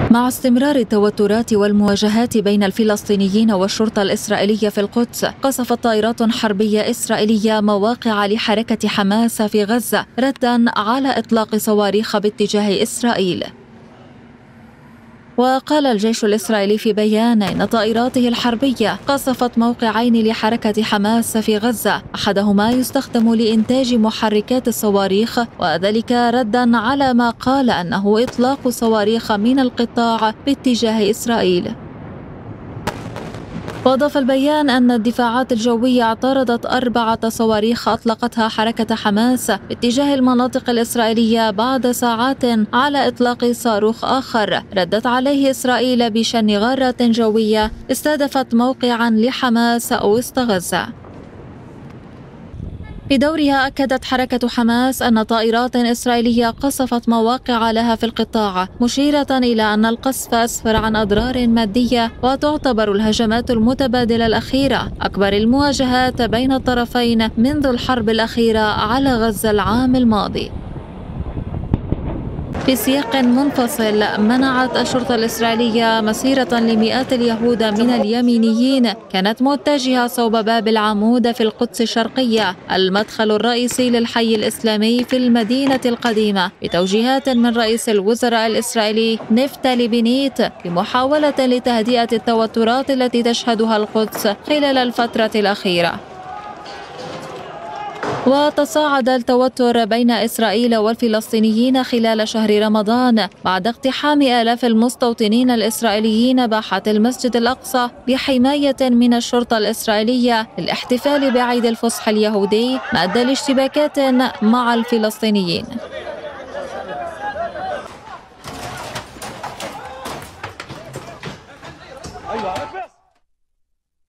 مع استمرار التوترات والمواجهات بين الفلسطينيين والشرطة الإسرائيلية في القدس، قصفت طائرات حربية إسرائيلية مواقع لحركة حماس في غزة رداً على إطلاق صواريخ باتجاه إسرائيل. وقال الجيش الإسرائيلي في بيان إن طائراته الحربية قصفت موقعين لحركة حماس في غزة، أحدهما يستخدم لإنتاج محركات الصواريخ، وذلك رداً على ما قال أنه إطلاق صواريخ من القطاع باتجاه إسرائيل. وأضاف البيان أن الدفاعات الجوية اعترضت 4 صواريخ أطلقتها حركة حماس باتجاه المناطق الإسرائيلية بعد ساعات على إطلاق صاروخ آخر ردت عليه إسرائيل بشن غارات جوية استهدفت موقعا لحماس وسط غزة. في دورها أكدت حركة حماس أن طائرات إسرائيلية قصفت مواقع لها في القطاع، مشيرة إلى أن القصف أسفر عن أضرار مادية، وتعتبر الهجمات المتبادلة الأخيرة أكبر المواجهات بين الطرفين منذ الحرب الأخيرة على غزة العام الماضي. في سياق منفصل، منعت الشرطة الإسرائيلية مسيرة لمئات اليهود من اليمينيين كانت متجهة صوب باب العمود في القدس الشرقية، المدخل الرئيسي للحي الإسلامي في المدينة القديمة، بتوجيهات من رئيس الوزراء الإسرائيلي نفتالي بنيت لمحاولة لتهدئة التوترات التي تشهدها القدس خلال الفترة الأخيرة. وتصاعد التوتر بين إسرائيل والفلسطينيين خلال شهر رمضان بعد اقتحام آلاف المستوطنين الإسرائيليين باحة المسجد الأقصى بحماية من الشرطة الإسرائيلية للاحتفال بعيد الفصح اليهودي، ما أدى لاشتباكات مع الفلسطينيين.